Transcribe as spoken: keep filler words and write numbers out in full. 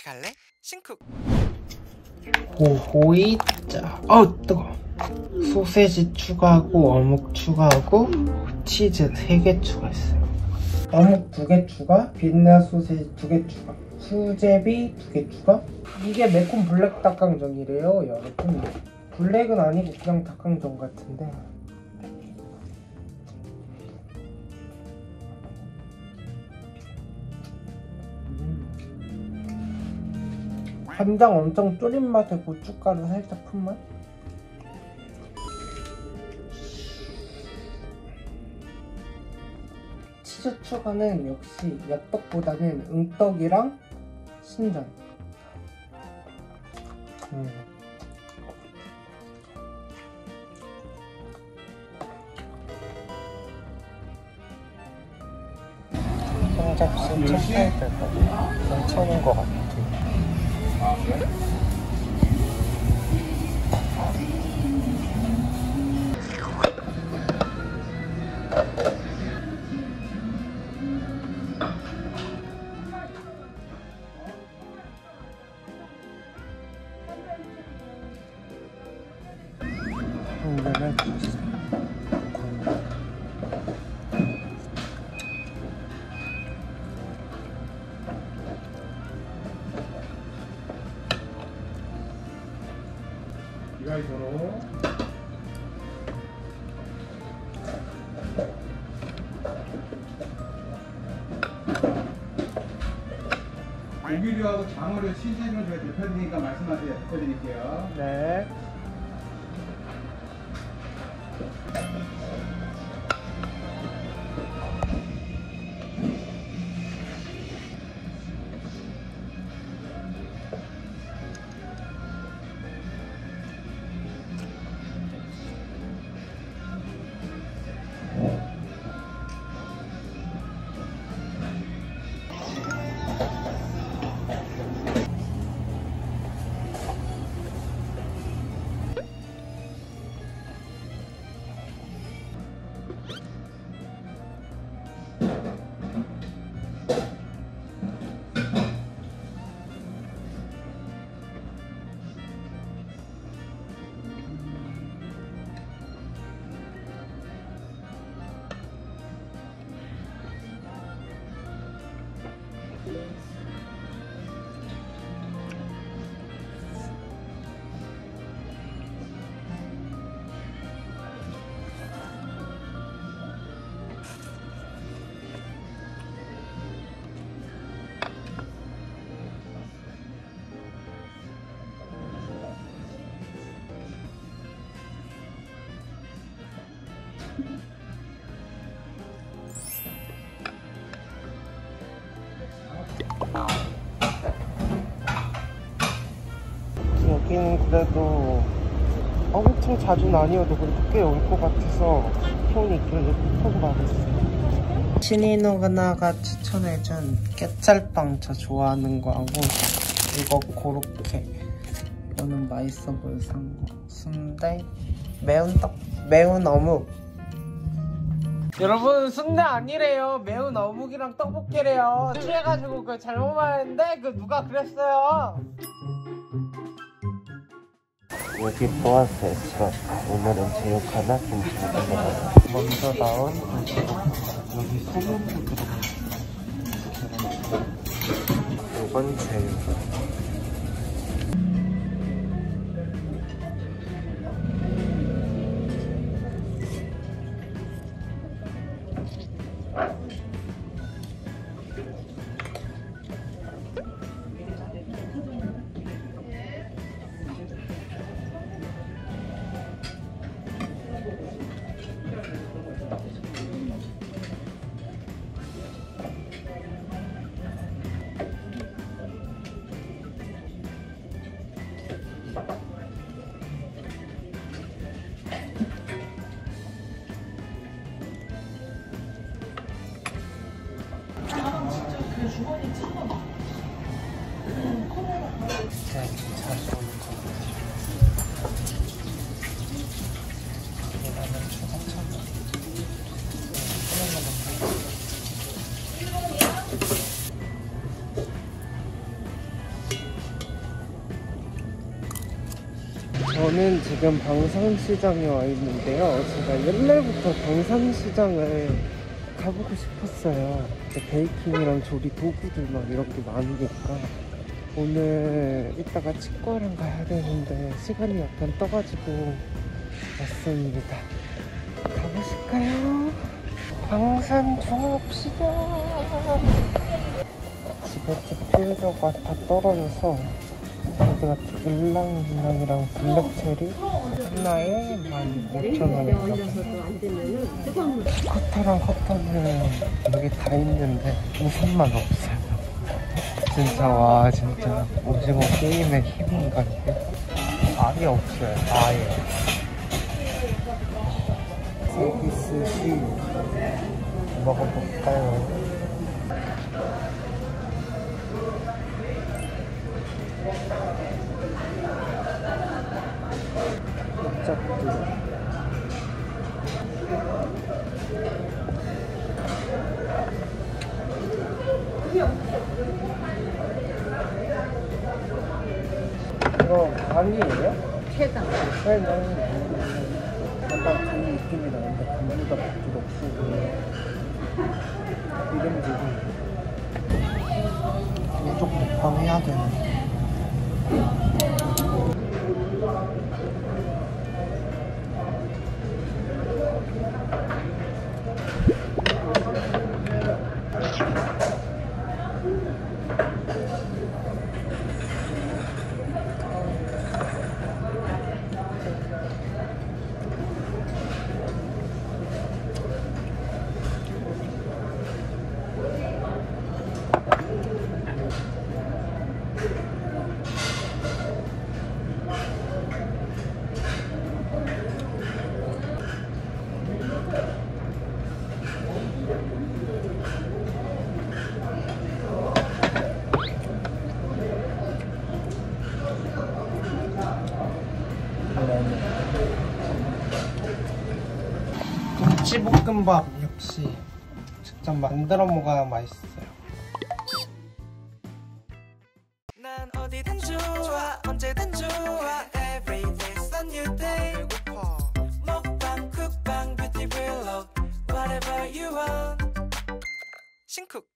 갈래? 신쿡. 보이자. 어 뜨거. 소세지 추가하고 어묵 추가하고 치즈 세 개 추가했어요. 어묵 두 개 추가, 빛나 소세지 두 개 추가, 수제비 두 개 추가. 이게 매콤 블랙 닭강정이래요, 여러분. 블랙은 아니고 그냥 닭강정 같은데. 음. 간장 엄청 졸인 맛에 고춧가루 살짝 푼 맛? 치즈 추가는 역시 엽떡보다는 응떡이랑 신전. 음. 한 접시 천팔백 원. 괜찮은 것 같아. 공개를 줬어요. 이가이도로 고기류하고 장어류 신세는 저희 대표님이니까 말씀하세요. 대표드릴게요. 네. 여기는 그래도 엄청 자주는 아니어도 그래도 꽤 올 것 같아서 손이 있길래 톡 가봤어요. 신인누나가 추천해준 깨찰빵 저 좋아하는 거 하고 이거 고로케, 이거는 맛있어 보여서 산 거. 순대, 매운 떡, 매운 어묵. 여러분 순대 아니래요. 매운 어묵이랑 떡볶이래요. 취해가지고 그 잘못 말했는데 그 누가 그랬어요. 여기 보아스에서 오늘은 제육 하나, 김치볶음 하나. 먼저 나온 김치볶음. 여기 소금도 들어갔어요. 이건 제육. 주머니 찍어봐. 제가 자주 오는 거 같아요. 계란은 초상차가 하나만 저는 지금 방산시장에 와 있는데요. 제가 옛날부터 방산시장을 가보고 싶었어요. 베이킹이랑 조리 도구들 막 이런 게 많으니까. 오늘 이따가 치과랑 가야 되는데 시간이 약간 떠가지고 왔습니다. 가보실까요? 방산 종합시장. 집에 디퓨저가 다 떨어져서 여기가 일랑일랑이랑 블랙체리 하나에 만 오천 원인가 봐요. 커터랑 커터는 여기 다 있는데 우산만 없어요. 진짜 와 진짜 오징어 게임의 힘인가 이게? 아예 없어요. 아예. 서비스 시 먹어볼까요? 짝들 이거 간이에요? 체당. 네, 약간 간 느낌이 나는데 간보다 부드럽고 이름들이 이쪽 먹방 해야 되는데 김치볶음밥 역시 직접 만들어 먹어야 맛있어요. 난 어디든 좋아 언제든 좋아 Every day's a new day 먹방 쿡방 뷰티 블로그 Whatever you want 신쿡